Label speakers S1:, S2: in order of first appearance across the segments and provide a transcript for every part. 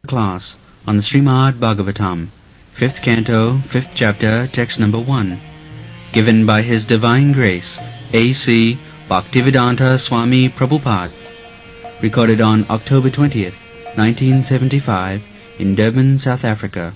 S1: Class on the Srimad Bhagavatam, 5th Canto, 5th Chapter, Text number 1, given by His Divine Grace, A.C. Bhaktivedanta Swami Prabhupada, recorded on October 20th, 1975, in Durban, South Africa.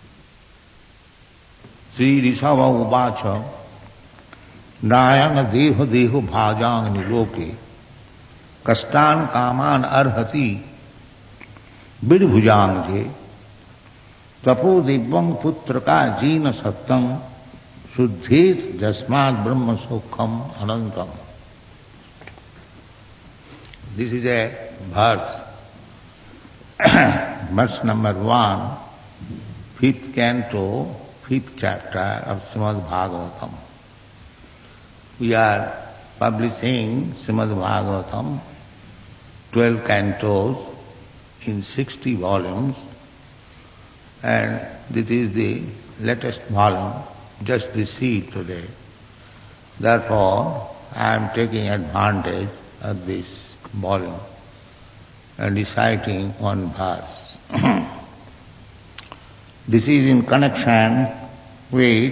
S2: Sri Rishabha Uvacha Nayang Deho Deho Bhajang Niloke Kastan Kaman Arhati Bidbhujang Je Tapo Divyam Putraka Jina Sattam Suddhet Jasmad Brahma Sukham Anantam. This is a verse, verse number 1, 5th canto, 5th chapter of Srimad Bhagavatam. We are publishing Srimad Bhagavatam, 12 cantos in 60 volumes, and this is the latest volume just received today. Therefore, I am taking advantage of this volume and reciting one verse. This is in connection with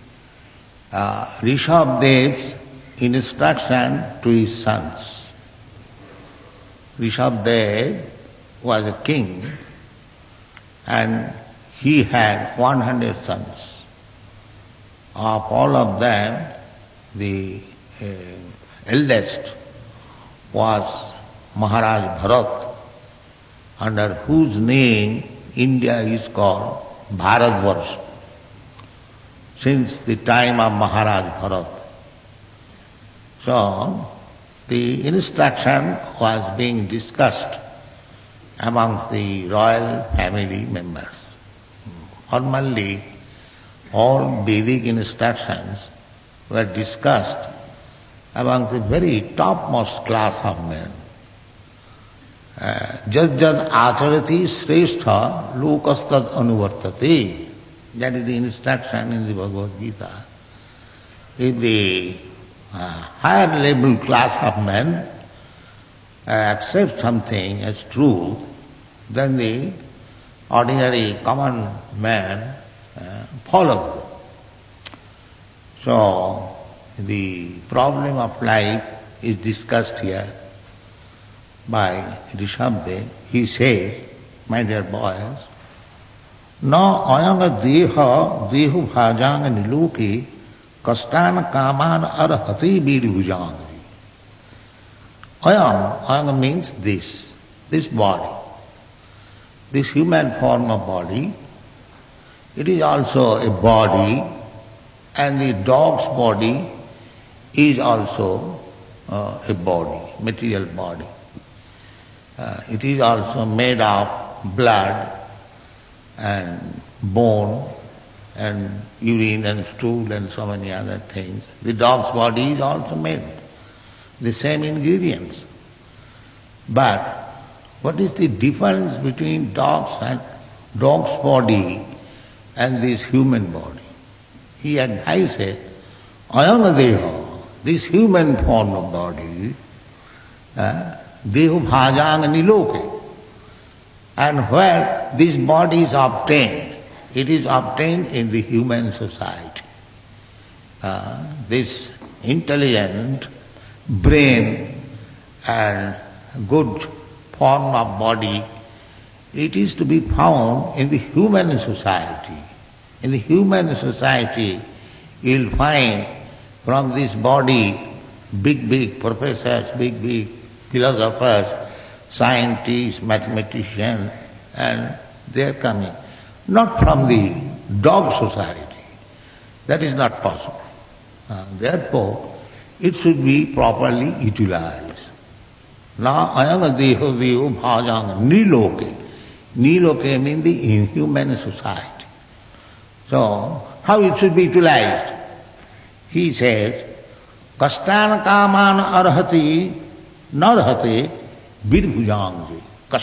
S2: Rishabhadev's instruction to his sons. Rishabhadev was a king and he had 100 sons. Of all of them, the eldest was Maharaj Bharat, under whose name India is called Bharatvarsh, since the time of Maharaj Bharat. So, the instruction was being discussed amongst the royal family members. Formally, all Vedic instructions were discussed among the very topmost class of men. Jad jad acharati shrestha lokastad anuvartate. That is the instruction in the Bhagavad Gita. If the higher level class of men accept something as truth, then the ordinary common man follows them. So, the problem of life is discussed here by Rishabhadev. He says, my dear boys, na ayanga deha dehu bhajang niloke kastan kaman arhati bidbhujang. Ayam means this body, this human form of body. It is also a body, and the dog's body is also a body, material body. It is also made of blood and bone and urine and stool and so many other things. The dog's body is also made, the same ingredients. But what is the difference between dog's body and this human body? He advises, ayanga this human form of body, dehu bhajang niloke. And where this body is obtained, it is obtained in the human society. This intelligent brain and good form of body, it is to be found in the human society. In the human society, you will find from this body big professors, big philosophers, scientists, mathematicians, and they are coming. Not from the dog society. That is not possible. Therefore, it should be properly utilized. Na ayanga deho bhajang niloke. Niloke means the inhuman society. So, how it should be utilized? He says, kastan kaman arhati narhate bidbhujangji.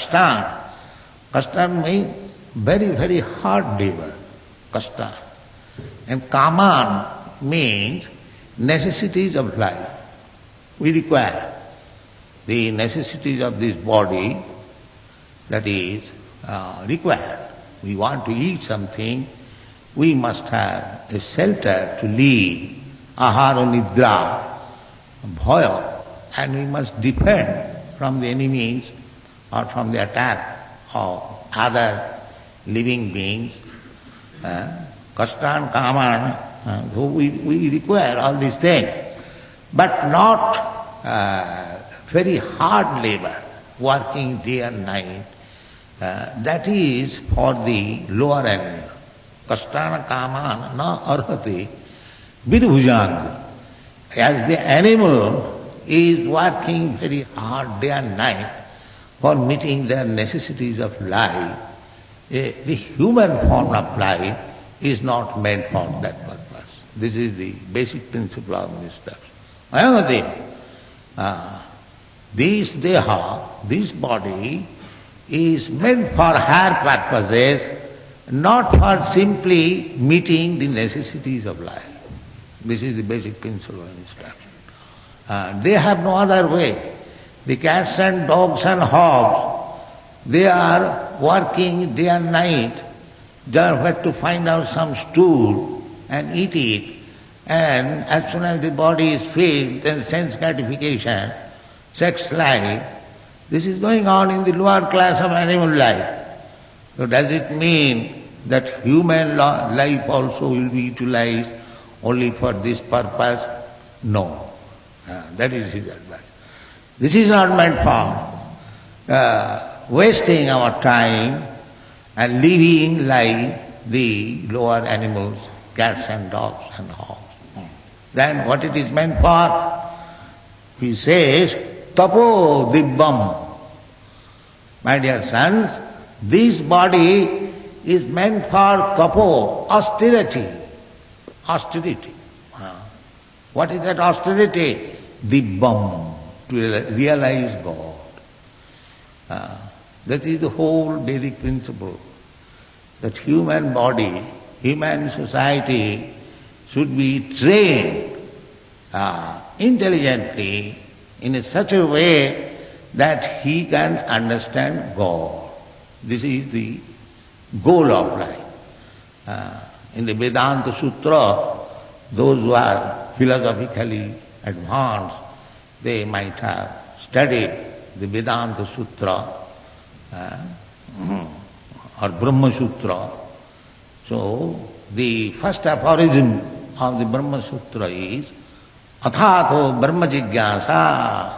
S2: Kastan means very hard labor. Kastan. And kaman means necessities of life. We require the necessities of this body, that is required. We want to eat something, we must have a shelter to live, ahara nidra, bhaya, and we must defend from the enemies or from the attack of other living beings. Kastan, kaman, so we require all these things, but not very hard labor, working day and night. That is for the lower animal. Kastana kaman na arhati vidbhujang. As the animal is working very hard day and night for meeting their necessities of life, the human form of life is not meant for that purpose. This is the basic principle of this stuff. This deha, this body, is meant for higher purposes, not for simply meeting the necessities of life. This is the basic principle of instruction. They have no other way. The cats and dogs and hogs, they are working day and night just to find out some stool and eat it. And as soon as the body is filled, then sense gratification, sex life, this is going on in the lower class of animal life. So does it mean that human life also will be utilized only for this purpose? No. That is his advice. This is not meant for wasting our time and living like the lower animals, cats and dogs and hogs. Then what it is meant for? He says, tapo dibbam. My dear sons, this body is meant for tapo, austerity. Austerity. What is that austerity? Dibbam, to realize God. That is the whole Vedic principle. That human body, human society should be trained intelligently in such a way that he can understand God. This is the goal of life. In the Vedanta Sutra, those who are philosophically advanced, they might have studied the Vedanta Sutra or Brahma Sutra. So the first aphorism of the Brahma Sutra is Athato Brahma Jigyasa.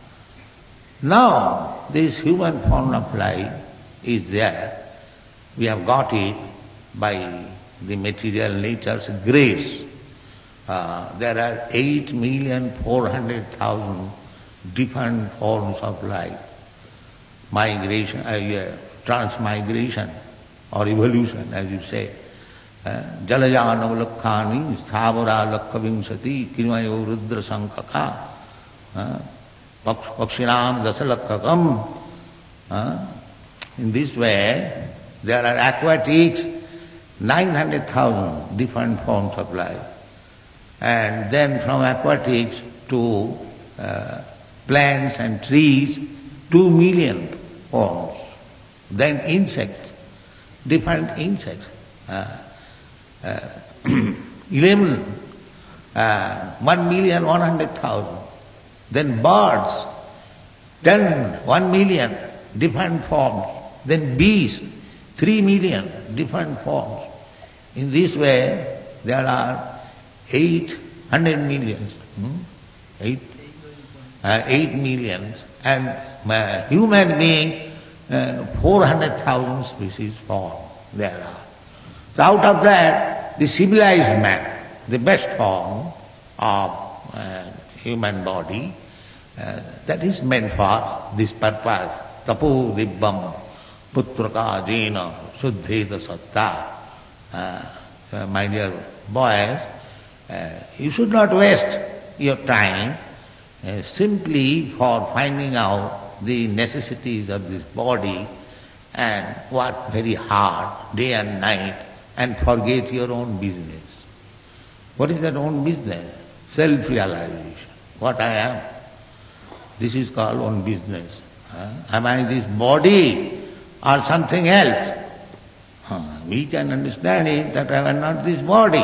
S2: Now this human form of life is there. We have got it by the material nature's grace. There are 8,400,000 different forms of life. Migration, transmigration or evolution, as you say. Jalajanavalakkani, sthavara lakkavimsati, kinvayo rudra sankaka, pakshinam dasalakkakam. In this way, there are aquatics, 900,000 different forms of life. And then from aquatics to plants and trees, 2 million forms. Then insects, different insects. 1,100,000. Then birds, 1 million different forms. Then bees, 3 million different forms. In this way, there are 800 millions. 8 millions. And human being, 400,000 species form there are. So out of that, the civilized man, the best form of human body, that is meant for this purpose. Tapo dibbam putraka jena suddheda satta. My dear boys, you should not waste your time simply for finding out the necessities of this body and work very hard day and night and forget your own business. What is that own business? Self-realization. What I am. This is called own business. Am I this body or something else. We can understand it that I am not this body.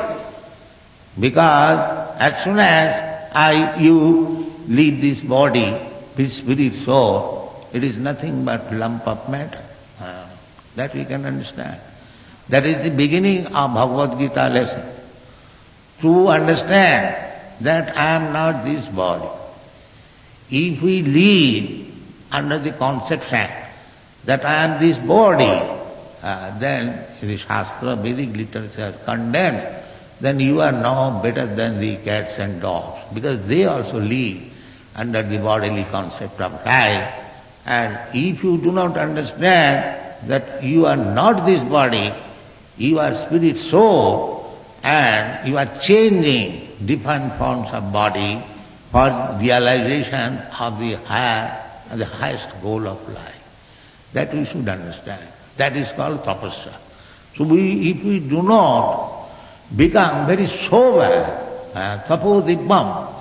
S2: Because as soon as you leave this body, this spirit soul, it is nothing but lump of matter. That we can understand. That is the beginning of Bhagavad Gita lesson. To understand that I am not this body. If we live under the conception that I am this body, then the Shastra, Vedic literature condemns, then you are no better than the cats and dogs, because they also live under the bodily concept of life. And if you do not understand that you are not this body, you are spirit soul, and you are changing different forms of body for realization of the higher and the highest goal of life. That we should understand. That is called tapasya. So if we do not become very sober, tapodibbam,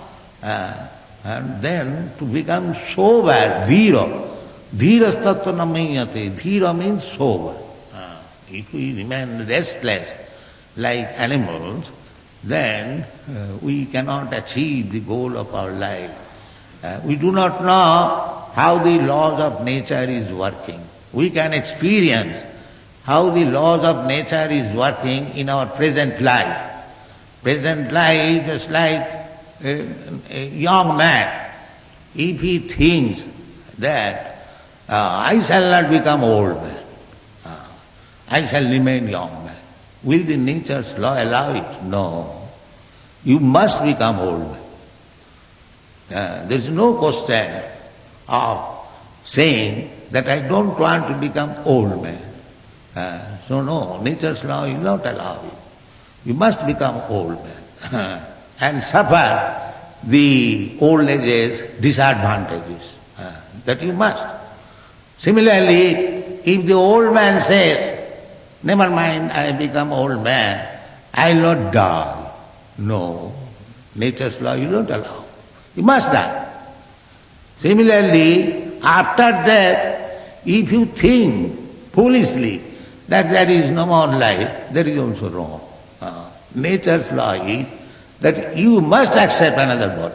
S2: and then to become sober, dhira, dhira tattva namayate, dhira means sober. If we remain restless like animals, then we cannot achieve the goal of our life. We do not know how the laws of nature is working. We can experience how the laws of nature is working in our present life. Present life is like a young man. If he thinks that I shall not become old man, I shall remain young man, will the nature's law allow it? No. You must become old man. There is no question of saying that I don't want to become old man. So no, nature's law will not allow you. You must become old man and suffer the old age's disadvantages. That you must. Similarly, if the old man says, never mind, I become old man, I will not die. No, nature's law will not allow. You must die. Similarly, after that, if you think foolishly that there is no more life, that is also wrong. Nature's law is that you must accept another body.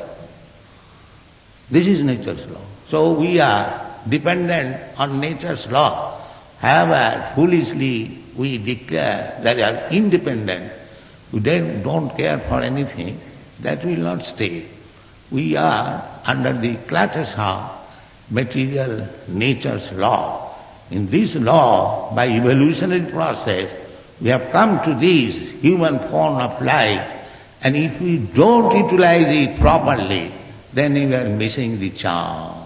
S2: This is nature's law. So we are dependent on nature's law. However, foolishly we declare that we are independent, we don't care for anything, that will not stay. We are under the clutches of material nature's law. In this law, by evolutionary process, we have come to this human form of life, and if we don't utilize it properly, then we are missing the chance.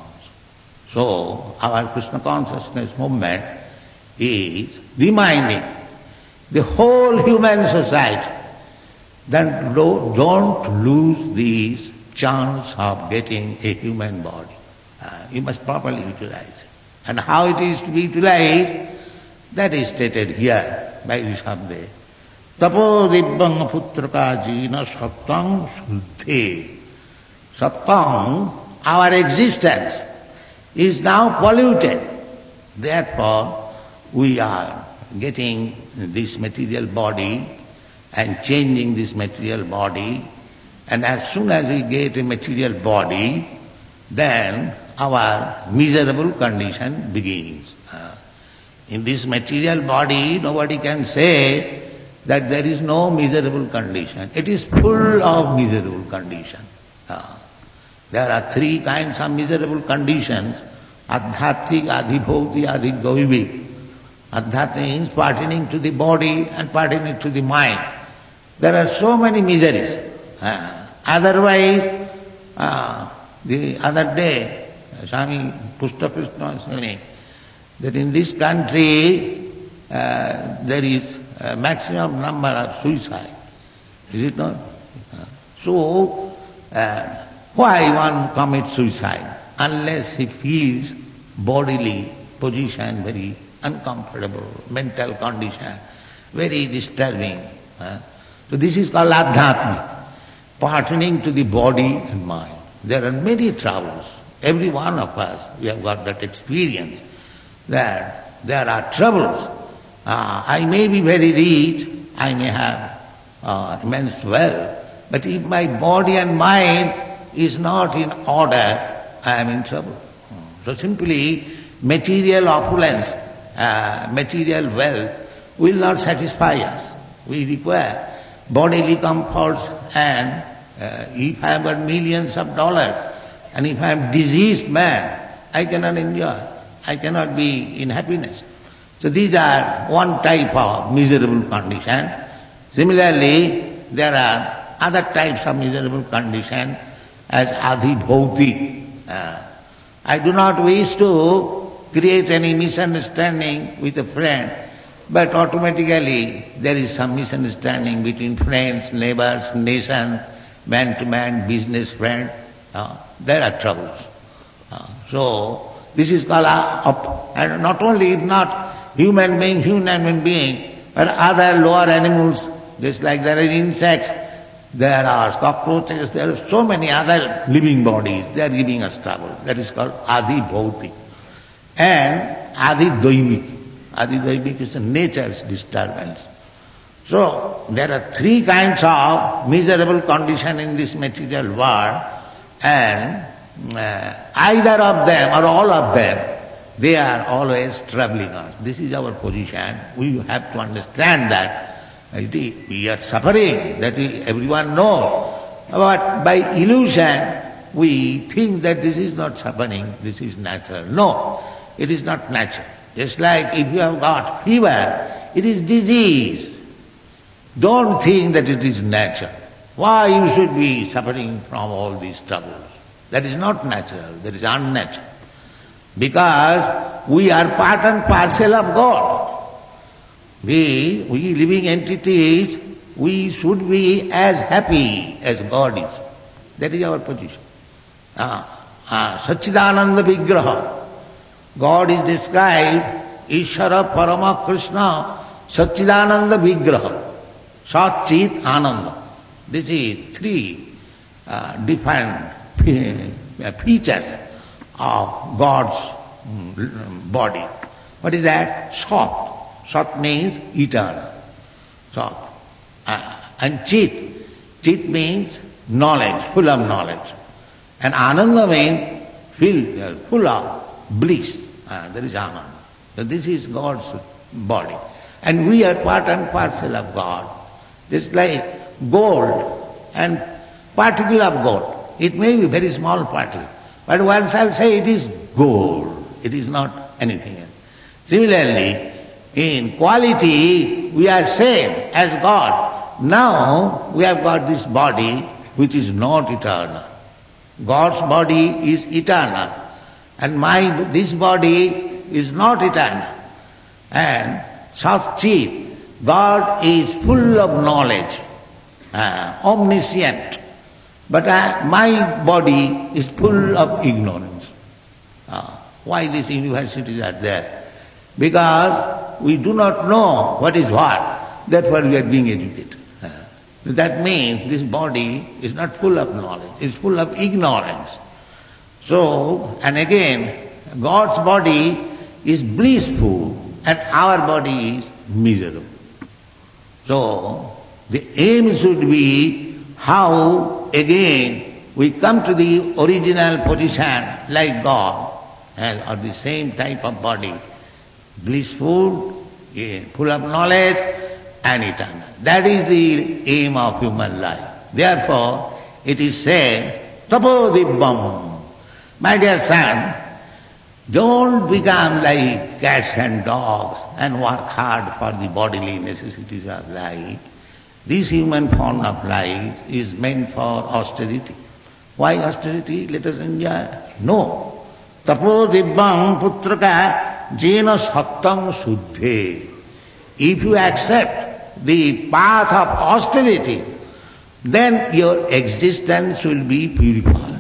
S2: So, our Krishna consciousness movement is reminding the whole human society that don't lose this chance of getting a human body. You must properly utilize it. And how it is to be utilized, that is stated here by Rishabdev. Tapo dibbang putraka jina sattang suddhe. Sattang, our existence, is now polluted. Therefore, we are getting this material body and changing this material body. And as soon as we get a material body, then our miserable condition begins. In this material body, nobody can say that there is no miserable condition. It is full of miserable condition. There are three kinds of miserable conditions: adhyatmik, adhibhauti, adhigaivik. Adhyatmik means pertaining to the body and pertaining to the mind. There are so many miseries. Otherwise, the other day, Swami Pushtakrishna was saying that in this country there is a maximum number of suicide. Is it not? So, why one commits suicide? Unless he feels bodily position very uncomfortable, mental condition very disturbing. So this is called adhyatmik, pertaining to the body and mind. There are many troubles. Every one of us, we have got that experience that there are troubles. I may be very rich, I may have immense wealth, but if my body and mind is not in order, I am in trouble. So simply material opulence, material wealth will not satisfy us. We require bodily comforts, and if I have got millions of dollars and if I am diseased man, I cannot enjoy, I cannot be in happiness. So these are one type of miserable condition. Similarly, there are other types of miserable condition as adhibhauti. I do not wish to create any misunderstanding with a friend, but automatically there is some misunderstanding between friends, neighbors, nation, man to man, business friend. There are troubles. So this is called and not only not human being, but other lower animals, just like there are insects, there are cockroaches, there are so many other living bodies, they are giving us trouble. That is called adhibhauti. And adhidaivik. Adhidaivik is the nature's disturbance. So there are three kinds of miserable condition in this material world, and either of them or all of them, they are always troubling us. This is our position. We have to understand that we are suffering, that everyone knows. But by illusion, we think that this is not suffering, this is natural. No, it is not natural. Just like if you have got fever, it is disease. Don't think that it is natural. Why you should be suffering from all these troubles? That is not natural, that is unnatural. Because we are part and parcel of God. We living entities, we should be as happy as God is. That is our position. Satchidananda Vigraha. God is described, Ishvara Parama Krishna, Satchidananda Vigraha. Sat Chit Ananda. This is three defined features of God's body. What is that? Sat. Sat means eternal. Sat. And Chit. Chit means knowledge, full of knowledge. And Ananda means full of bliss. There is Ananda. So this is God's body. And we are part and parcel of God. Just like gold and particle of gold. It may be very small particle, but one shall say it is gold. It is not anything else. Similarly, in quality we are same as God. Now we have got this body which is not eternal. God's body is eternal, and this body is not eternal. And Sat-Chit, God is full of knowledge, omniscient. But my body is full of ignorance. Why these universities are there? Because we do not know what is what. Therefore we are being educated. That means this body is not full of knowledge, it's full of ignorance. So, and again, God's body is blissful and our body is miserable. So, the aim should be how again we come to the original position like God, or the same type of body, blissful, full of knowledge and eternal. That is the aim of human life. Therefore, it is said, Tapodibbam. My dear son, don't become like cats and dogs and work hard for the bodily necessities of life. This human form of life is meant for austerity. Why austerity? Let us enjoy. No. Tapodibbam putraka jena sattam suddhe. If you accept the path of austerity, then your existence will be purified.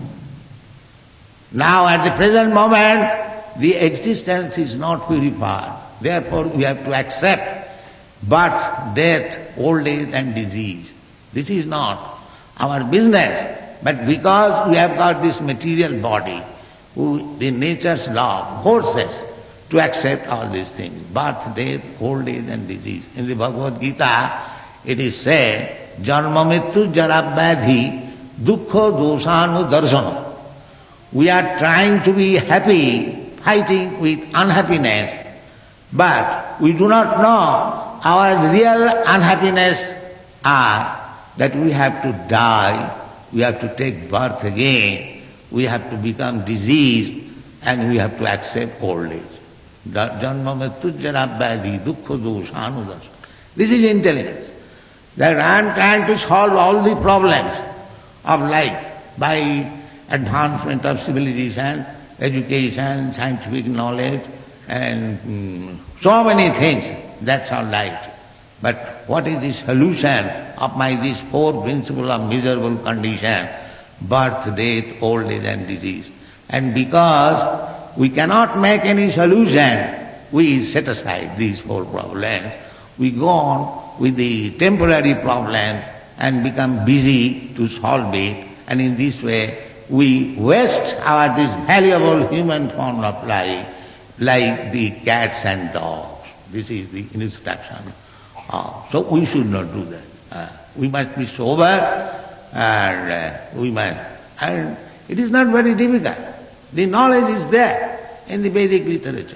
S2: Now at the present moment, the existence is not purified. Therefore we have to accept birth, death, old age and disease. This is not our business. But because we have got this material body, the nature's law, forces, to accept all these things. Birth, death, old age and disease. In the Bhagavad Gita, it is said, Janma Mrityu Jara Vyadhi Dukkha Dosanu Darsana. We are trying to be happy, fighting with unhappiness, but we do not know our real unhappiness are that we have to die, we have to take birth again, we have to become diseased, and we have to accept old age. Janma Mrityu Jara Vyadhi Dukkha Dosanu Darsana. This is intelligence. That I am trying to solve all the problems of life by advancement of civilization, education, scientific knowledge, and so many things. That's all right. But what is the solution of these four principles of miserable condition? Birth, death, old age and disease. And because we cannot make any solution, we set aside these four problems. We go on with the temporary problems and become busy to solve it, and in this way we waste our this valuable human form of life like the cats and dogs. This is the instruction. So we should not do that. We must be sober, and we must. And it is not very difficult. The knowledge is there in the Vedic literature.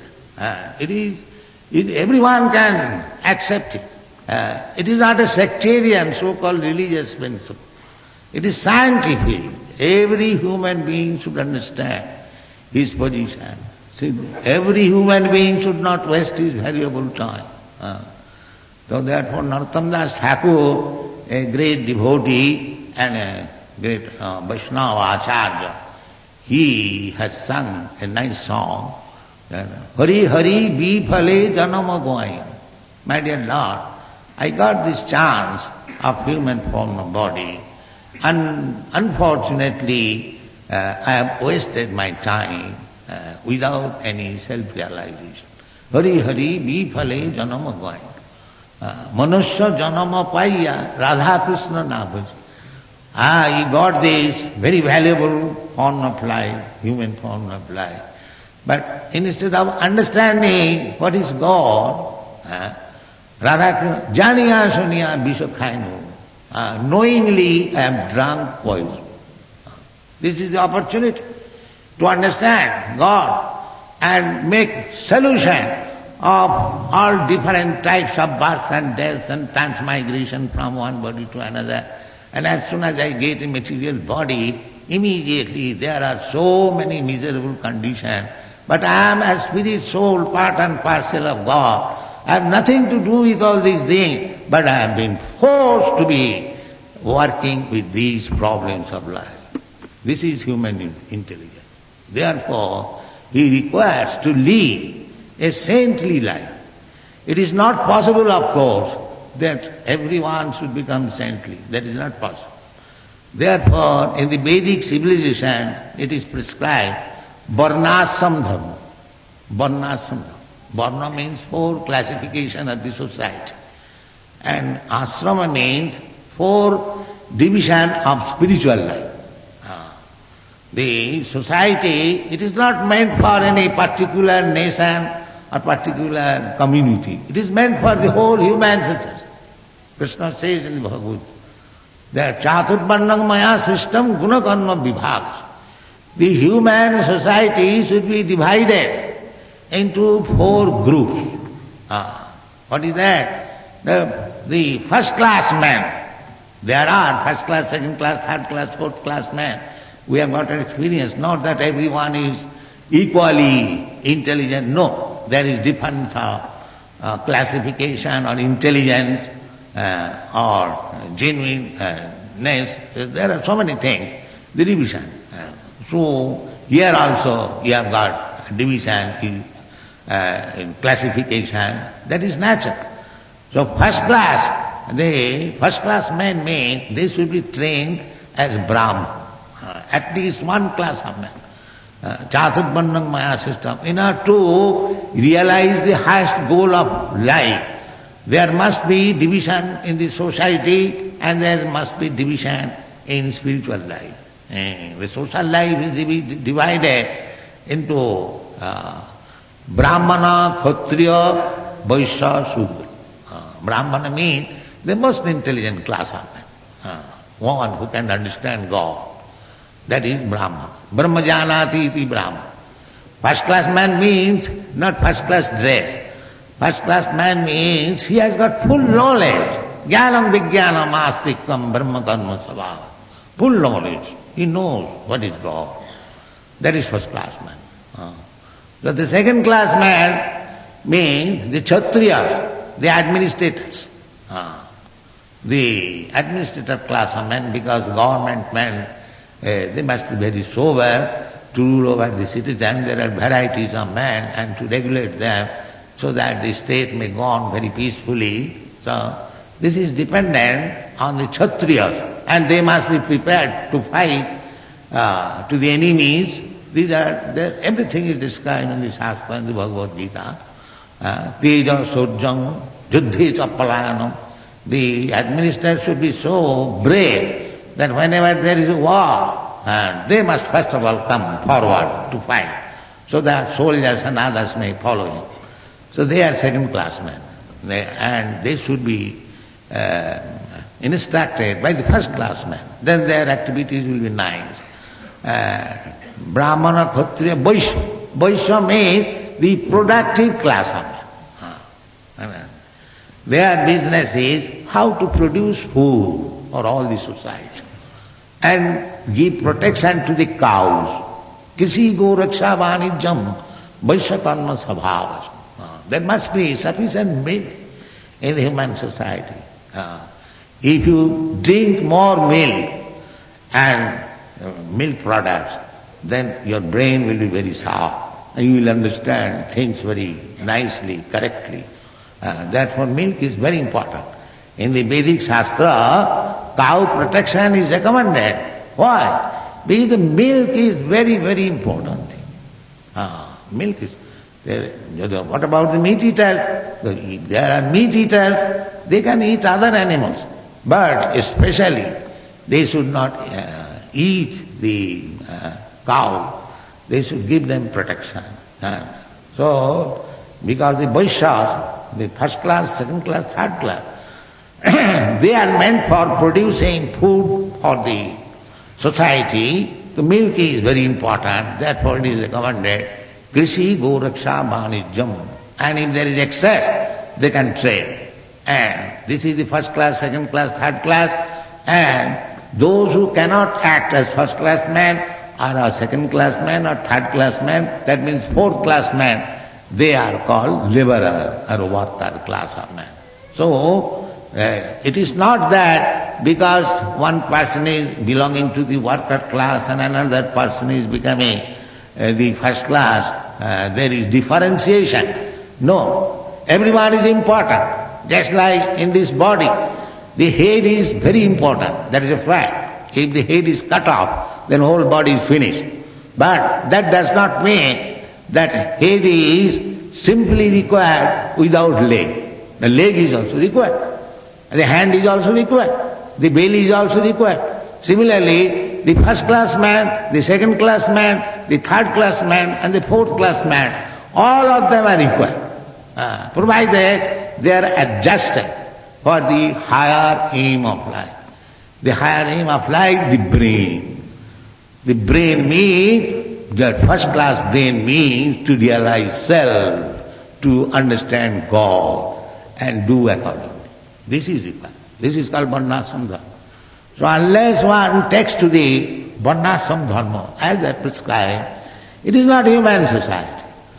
S2: Everyone can accept it. It is not a sectarian, so-called religious principle. It is scientific. Every human being should understand his position. See, every human being should not waste his valuable time. So therefore Narottam Das Thakur, a great devotee and a great Vaishnava Acharya, he has sung a nice song, Hari Hari Bifale Janama Goyam. My dear Lord, I got this chance of human form of body, and unfortunately I have wasted my time without any self-realization. Hari Hari Bifale Janama Goyam. Manusya Janama Paya Radha Krishna Nabhaji. He got this very valuable form of life, human form of life. But instead of understanding what is God, Radha Janiya Suniya Bisha knowingly I have drunk poison. This is the opportunity to understand God and make solution of all different types of births and deaths and transmigration from one body to another. And as soon as I get a material body, immediately there are so many miserable conditions. But I am a spirit soul, part and parcel of God. I have nothing to do with all these things, but I have been forced to be working with these problems of life. This is human intelligence. Therefore, he requires to lead a saintly life. It is not possible, of course, that everyone should become saintly. That is not possible. Therefore, in the Vedic civilization, it is prescribed Varnasam Dharma. Varnasam Dharma. Varna means four classification of the society. And asrama means four division of spiritual life. The society, it is not meant for any particular nation or particular community. It is meant for the whole human society. Krishna says in the Bhagavad Gita, that Chaturvarnam maya srishtam gunakarma vibhagas. The human society should be divided into four groups. What is that? The first class men. There are first class, second class, third class, fourth class men. We have got an experience, not that everyone is equally intelligent. No, there is difference of classification or intelligence or genuineness. There are so many things, the division. So here also you have got division in classification. That is natural. So first class men mean they should be trained as Brahma. At least one class of men. Chaturvarnam maya system. In order to realize the highest goal of life, there must be division in the society and there must be division in spiritual life. The social life is divided into Brahmana, Kshatriya, Vaishya, Shudra. Brahmana means the most intelligent class of men. One who can understand God. That is Brahmana. Brahmajanati iti Brahmana. First class man means not first class dress. First class man means he has got full knowledge. Jnanam vijnanam astikam brahma karma sabhava. Full knowledge. He knows what is God. That is first class man. So the second class man means the Kshatriyas, the administrators. The administrator class of men, because government men, they must be very sober to rule over the citizens. There are varieties of men, and to regulate them so that the state may go on very peacefully. So this is dependent on the Kshatriyas, and they must be prepared to fight to the enemies. Everything is described in the Shastra, in the Bhagavad Gita. Teja surjam juddhe cha palayanam. The administrator should be so brave that whenever there is a war, they must first of all come forward to fight, so that soldiers and others may follow him. So they are second class men, and they should be instructed by the first class men. Then their activities will be nice. Brahmana, Kshatriya, Vaishya. Vaishya means the productive class of men. Their business is how to produce food for all the society and give protection to the cows. Kisi go raksha vanijam Vaishya karma sabhavas. There must be sufficient milk in the human society. If you drink more milk and milk products, then your brain will be very sharp and you will understand things very nicely, correctly. Therefore milk is very important. In the Vedic Shastra, cow protection is recommended. Why? Because the milk is very, very important thing. Milk is there. What about the meat eaters? If there are meat eaters, they can eat other animals. But especially, they should not eat the cow. They should give them protection. So, because the Vaishyas, the first class, second class, third class, they are meant for producing food for the society. The milk is very important, therefore it is recommended. Krishi Goraksha Vanijam. And if there is excess, they can trade. And this is the first class, second class, third class. And those who cannot act as first class men, or a second class man, or third class man, that means fourth class man, they are called laborer or worker class of men. So, it is not that because one person is belonging to the worker class and another person is becoming the first class, there is differentiation. No, everyone is important. Just like in this body, the head is very important, that is a fact. If the head is cut off, then whole body is finished. But that does not mean that head is simply required without leg. The leg is also required. The hand is also required. The belly is also required. Similarly, the first class man, the second class man, the third class man and the fourth class man, all of them are required, provided they are adjusted for the higher aim of life. The higher aim of life, the brain. The brain means, the first class brain means to realize self, to understand God and do accordingly. This is required. This is called Varnashram Dharma. So unless one takes to the Varnashram Dharma as they prescribe, it is not human society.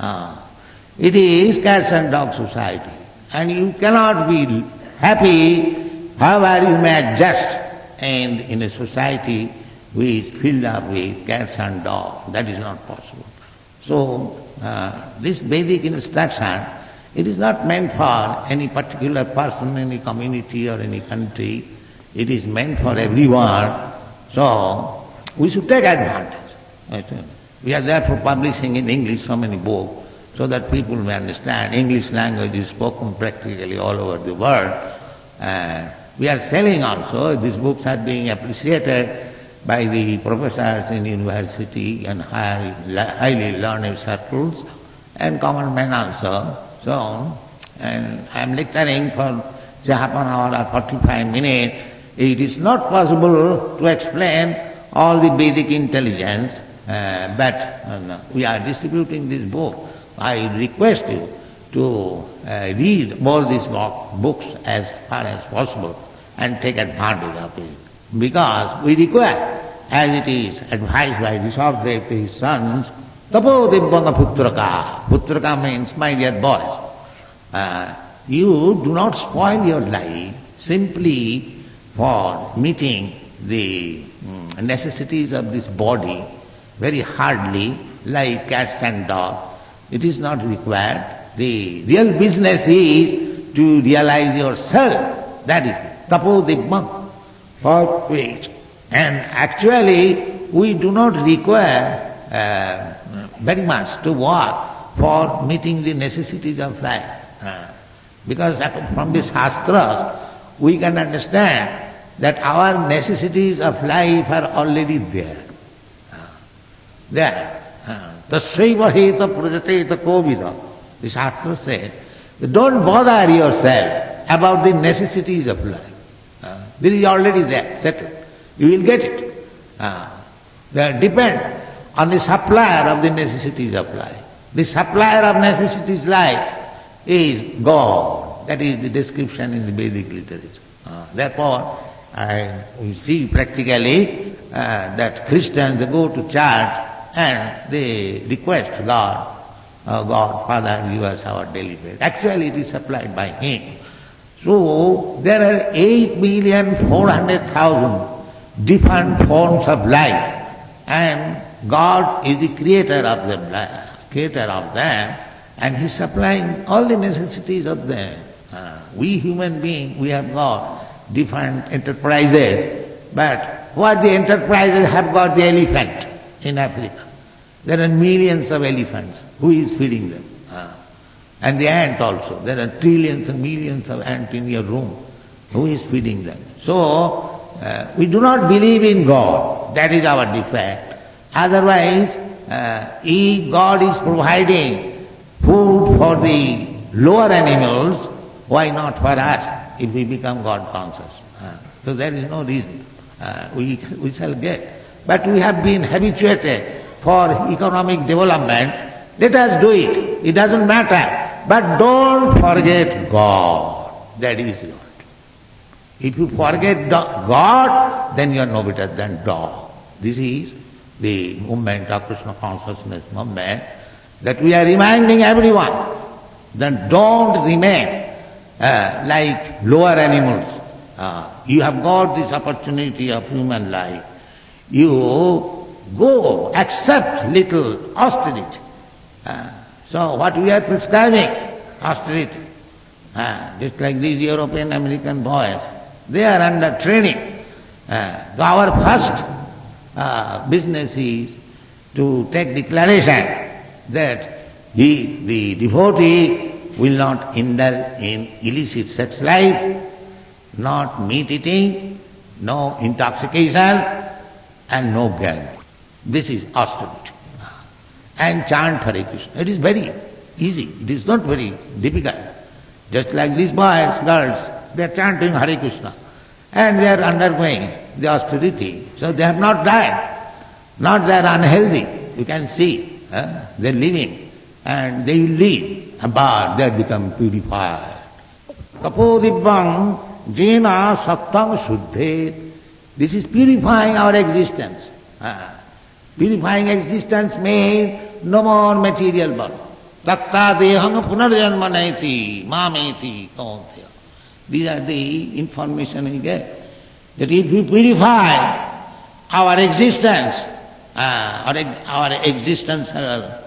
S2: It is cats and dog society. And you cannot be happy however you may adjust in a society which is filled up with cats and dogs. That is not possible. So this Vedic instruction, it is not meant for any particular person, any community or any country. It is meant for everyone. So we should take advantage. We are therefore publishing in English so many books so that people may understand. English language is spoken practically all over the world. We are selling also. These books are being appreciated by the professors in university and highly learned circles. and common man also. So, and I am lecturing for say half an hour or 45 minutes. It is not possible to explain all the Vedic intelligence, but we are distributing this book. I request you to read all these books as far as possible and take advantage of it. Because we require, as it is advised by Rishabhdev to his sons, Tapo Dibbanga Putraka. Putraka means my dear boys. You do not spoil your life simply for meeting the necessities of this body very hardly like cats and dogs. It is not required. The real business is to realize yourself. That is Tapo Dibbanga, for which. And actually we do not require very much to work for meeting the necessities of life. Because from the Shastras we can understand that our necessities of life are already there. There. Tasaiva heta prajateta kovida. The Shastra says, don't bother yourself about the necessities of life. This is already there, settled. You will get it. They depend on the supplier of the necessities of life. The supplier of necessities life is God. That is the description in the Vedic literature. Therefore, we see practically that Christians, they go to church and they request God, God, Father, give us our daily bread. Actually it is supplied by Him. So there are 8,400,000 different forms of life, and God is the creator of them, and He is supplying all the necessities of them. We human beings, we have got different enterprises, but what the enterprises have got? The elephant in Africa. There are millions of elephants. Who is feeding them? And the ant also. There are trillions and millions of ants in your room. Who is feeding them? So, we do not believe in God. That is our defect. Otherwise, if God is providing food for the lower animals, why not for us if we become God conscious? So there is no reason. We shall get. But we have been habituated for economic development. Let us do it. It doesn't matter. But don't forget God. That is Lord. If you forget God, then you are no better than dog. This is the movement of Krishna consciousness movement, that we are reminding everyone that don't remain like lower animals. You have got this opportunity of human life. You go, accept little austerity. So what we are prescribing? Austerity. Just like these European American boys, they are under training. So our first business is to take declaration that the devotee will not indulge in illicit sex life, not meat eating, no intoxication, and no gambling. This is austerity. And chant Hare Krishna. It is very easy. It is not very difficult. Just like these boys, girls, they are chanting Hare Krishna. And they are undergoing the austerity. So they have not died. Not they are unhealthy. You can see. They are living. And they will live. But they have become purified. Tapo dibbang jena sattang shuddhe. This is purifying our existence. Purifying existence means no more material body. Takta deham punarjanma naiti, mameti, kauntya. These are the information we get. That if we purify our existence, our existential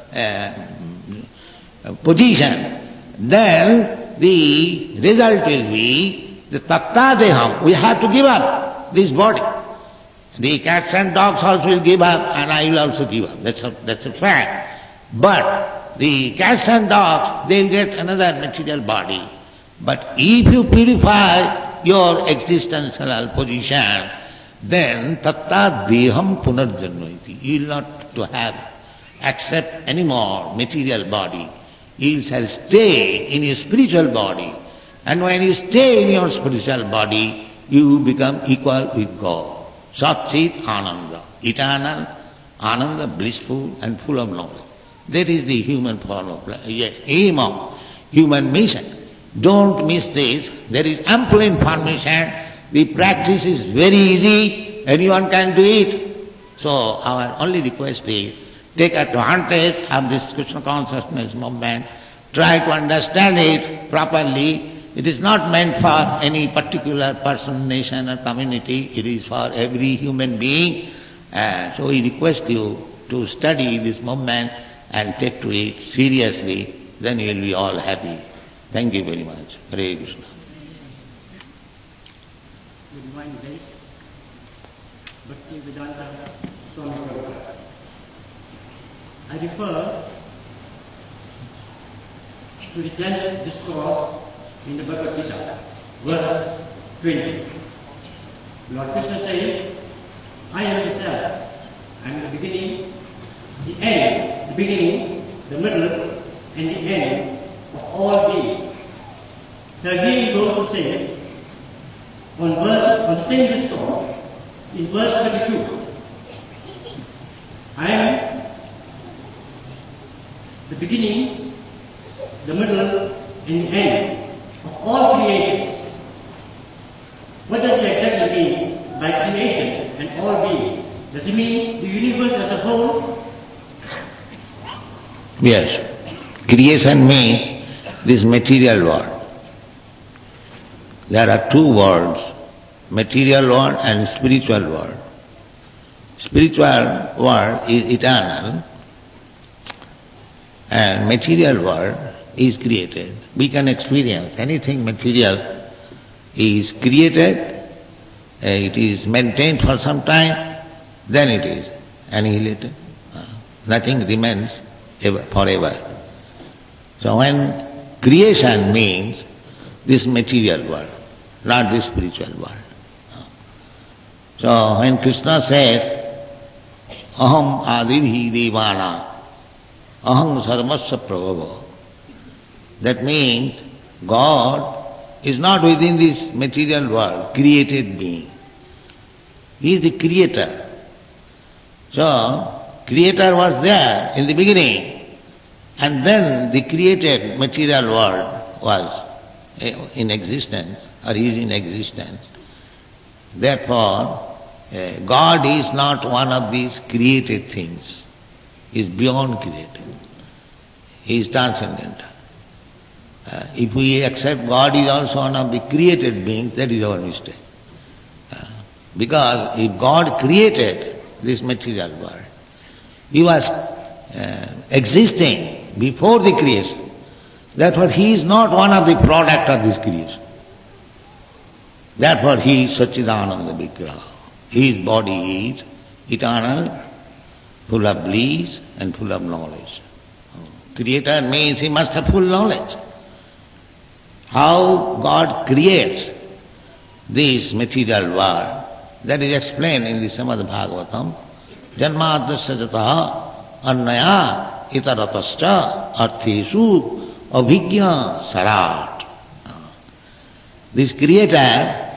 S2: position, then the result will be the takta deham. We have to give up this body. The cats and dogs also will give up, and I will also give up. That's a fact. But the cats and dogs, they will get another material body. But if you purify your existential position, then tatta deham punarjanmaiti. You will not to have accept any more material body. you shall stay in your spiritual body. And when you stay in your spiritual body, you become equal with God. Sat-Chit Ananda, eternal, Ananda, blissful and full of knowledge. That is the human form of aim of human mission. Don't miss this. There is ample information. The practice is very easy. Anyone can do it. So our only request is, take advantage of this Krishna consciousness movement. Try to understand it properly. It is not meant for any particular person, nation or community. It is for every human being. So we request you to study this movement and take to it seriously. Then you will be all happy. Thank you very much. Hare Krishna.
S3: The divine grace, Bhaktivedanta Swami Prabhupada. I refer to the 10th discourse in the Bhagavad Gita, verse 20. Lord Krishna says, I am the self, I am the beginning, the end, the beginning, the middle, and the end of all beings. Now here he goes to say, on the same discourse, in verse 32, I am the beginning, the middle, and the end of all creation. What does he exactly mean by creation and all beings? Does he mean the universe as a whole?
S2: Yes. Creation means this material world. There are two worlds, material world and spiritual world. Spiritual world is eternal and material world is created. We can experience anything material is created, it is maintained for some time, then it is annihilated. Nothing remains forever. So when creation means this material world, not this spiritual world. So when Krishna says, Aham adirhi devana, aham sarvasya prabhava, that means God is not within this material world, created being. He is the creator. So, creator was there in the beginning, and then the created material world was in existence, or is in existence. Therefore, God is not one of these created things. He is beyond created. He is transcendental. If we accept God is also one of the created beings, that is our mistake. Because if God created this material world, He was existing before the creation. Therefore, He is not one of the product of this creation. Therefore, He is Satchidananda Vigraha. His body is eternal, full of bliss and full of knowledge. Creator means He must have full knowledge. How God creates this material world, that is explained in the Srimad Bhagavatam. Janmadasya jataha annaya itaratascha artheshu abhigya sarat. This creator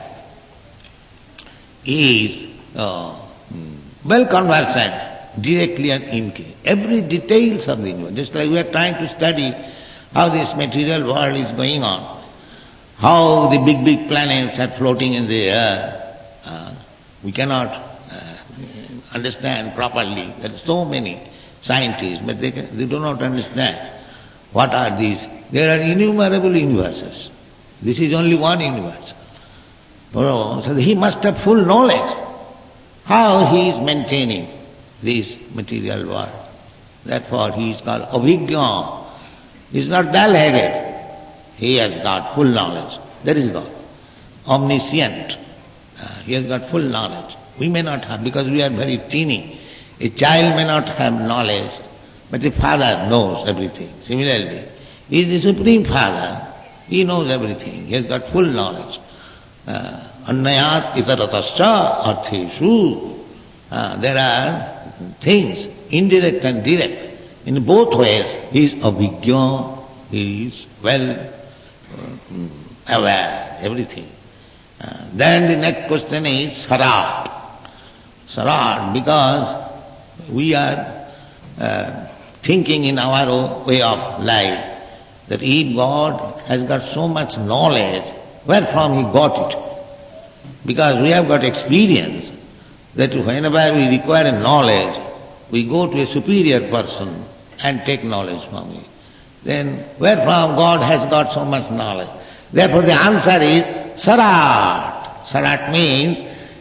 S2: is well conversant directly and indirectly. Every details of the universe. Just like we are trying to study how this material world is going on, how the big planets are floating in the air. We cannot understand properly. There are so many scientists, but they do not understand what are these. There are innumerable universes. This is only one universe. So he must have full knowledge how he is maintaining this material world. Therefore he is called Abhigya. He is not dull-headed. He has got full knowledge. That is God. Omniscient. He has got full knowledge. We may not have, because we are very teeny. A child may not have knowledge, but the father knows everything. Similarly, he is the Supreme Father. He knows everything. He has got full knowledge. Annayat itaratascha artheshu. There are things, indirect and direct. In both ways, he is abhigya. he is well aware, everything. Then the next question is Sarat. Sarat, because we are thinking in our own way of life that if God has got so much knowledge, where from He got it? Because we have got experience that whenever we require a knowledge, we go to a superior person and take knowledge from him. Then where from God has got so much knowledge? Therefore the answer is Sarat. Sarat means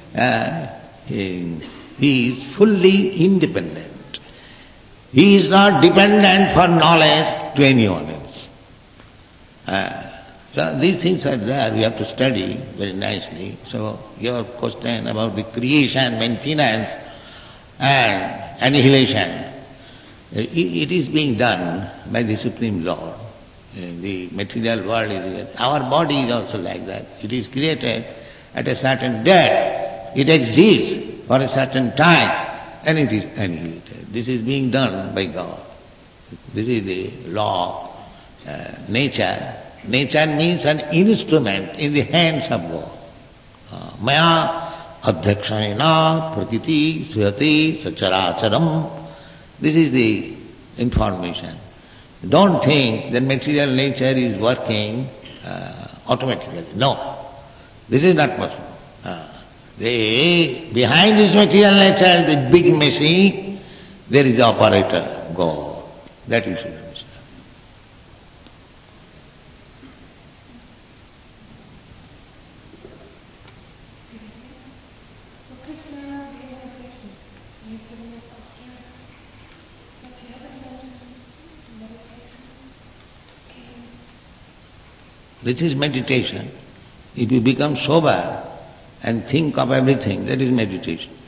S2: he is fully independent. He is not dependent for knowledge to anyone else. So these things are there, we have to study very nicely. So your question about the creation, maintenance and annihilation, it is being done by the Supreme Lord. The material world is, our body is also like that. It is created at a certain date, it exists for a certain time, and it is annihilated. This is being done by God. This is the law of nature. Nature means an instrument in the hands of God. Maya adhyakshayena prakriti sriyate sacharacharam. This is the information. Don't think that material nature is working automatically. No, this is not possible. Behind this material nature, the big machine, there is the operator, God. That you should understand. This is meditation. If you become sober and think of everything, that is meditation.